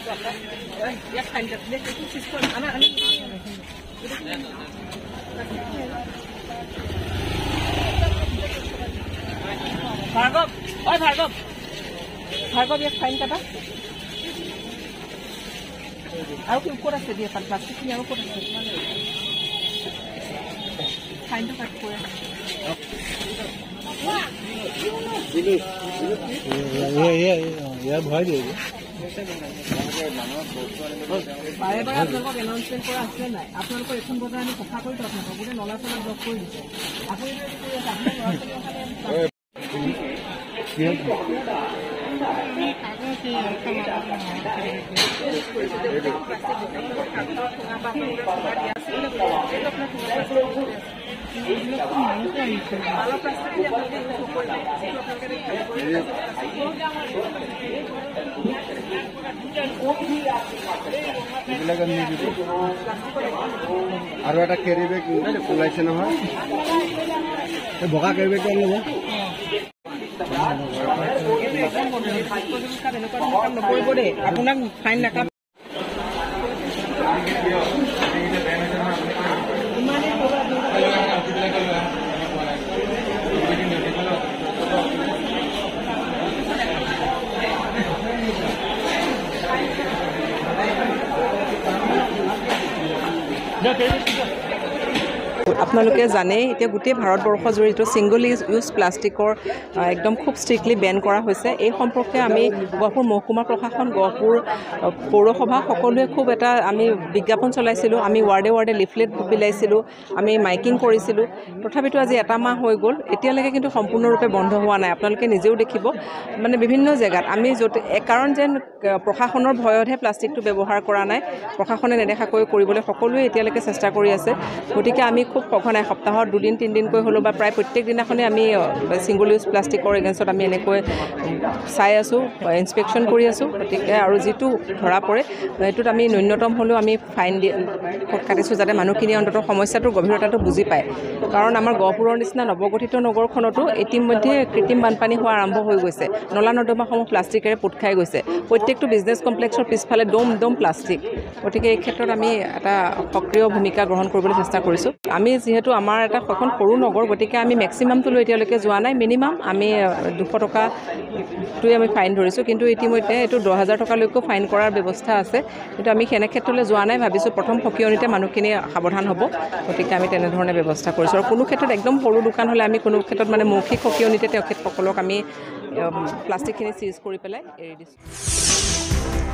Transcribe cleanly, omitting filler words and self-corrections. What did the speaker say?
ভাৰ্গৱ ঐ ভাৰ্গৱ ভাৰ্গৱ ইয়াক ফাইন কাটা আৰু কি ক'ত আছে দিয়ে প্লাষ্টিকখিনি আৰু ক'ত আছে ফাইনটো কাট কৰে ভয় দিয়ে বাৰে বাৰে আপোনালোকক এনাউন্সমেণ্ট কৰা আছিলে নাই আপোনালোকৰ এখন বজাৰ আমি চাফা কৰি দিওঁ আপোনালোকক গোটেই নলা চলা ব্লক কৰি দিছে আপুনি কৰি আছে আৰু এটা কেৰি বেগ ওলাইছে নহয় বগা কেৰি বেগটো আনি ল'ব আপোনাক ফাইন নাকাট আপোনালোকে জানে এতিয়া গোটেই ভাৰতবৰ্ষ জুৰিটো ছিংগল ইউজ প্লাষ্টিকৰ একদম খুব ষ্ট্ৰিক্টলি বেন কৰা হৈছে এই সম্পৰ্কে আমি গহপুৰ মহকুমা প্ৰশাসন গহপুৰ পৌৰসভা সকলোৱে খুব এটা আমি বিজ্ঞাপন চলাইছিলোঁ আমি ৱাৰ্ডে ৱাৰ্ডে লিফলেট বিলাইছিলোঁ আমি মাইকিং কৰিছিলোঁ তথাপিতো আজি এটা মাহ হৈ গ'ল এতিয়ালৈকে কিন্তু সম্পূৰ্ণৰূপে বন্ধ হোৱা নাই আপোনালোকে নিজেও দেখিব মানে বিভিন্ন জেগাত আমি য'ত কাৰণ যেন প্ৰশাসনৰ ভয়তহে প্লাষ্টিকটো ব্যৱহাৰ কৰা নাই প্ৰশাসনে নেদেখাকৈ কৰিবলৈ সকলোৱে এতিয়ালৈকে চেষ্টা কৰি আছে গতিকে আমি খুব সঘনাই সপ্তাহত 2 দিন 3 দিনকৈ হ'লেও বা প্ৰায় প্ৰত্যেক দিনাখনে আমি ছিংগল ইউজ প্লাষ্টিকৰ এগেইনষ্টত আমি এনেকৈ চাই আছোঁ ইনস্পেকশ্যন কৰি আছোঁ গতিকে আৰু যিটো ধৰা পৰে সেইটোত আমি ন্যূনতম হ'লেও আমি ফাইন কাটিছোঁ যাতে মানুহখিনিয়ে অন্ততঃ সমস্যাটোৰ গভীৰতাটো বুজি পায় কাৰণ আমাৰ গহপুৰৰ নিচিনা নৱগঠিত নগৰখনতো ইতিমধ্যে কৃত্ৰিম বানপানী হোৱা আৰম্ভ হৈ গৈছে নলা নৰ্দমাসমূহ প্লাষ্টিকেৰে পোত খাই গৈছে প্ৰত্যেকটো বিজনেছ কমপ্লেক্সৰ পিছফালে দম প্লাষ্টিক গতিকে এই ক্ষেত্ৰত আমি এটা সক্ৰিয় ভূমিকা গ্ৰহণ কৰিবলৈ চেষ্টা কৰিছোঁ আমি যেহেতু আমাৰ এটা এখন সৰু নগৰ গতিকে আমি মেক্সিমামটো লৈ এতিয়ালৈকে যোৱা নাই মিনিমাম আমি 200 টকাটোৱে আমি ফাইন ধৰিছোঁ কিন্তু ইতিমধ্যে এইটো 10,000 টকালৈকেও ফাইন কৰাৰ ব্যৱস্থা আছে কিন্তু আমি সেনে ক্ষেত্ৰলৈ যোৱা নাই ভাবিছোঁ প্ৰথম সকিয়নিতে মানুহখিনি সাৱধান হ'ব গতিকে আমি তেনেধৰণে ব্যৱস্থা কৰিছোঁ আৰু কোনো ক্ষেত্ৰত একদম সৰু দোকান হ'লে আমি কোনো ক্ষেত্ৰত মানে মৌখিক সকিয়নিতে তেখেতসকলক আমি প্লাষ্টিকখিনি চিজ কৰি পেলাই এৰি দিছোঁ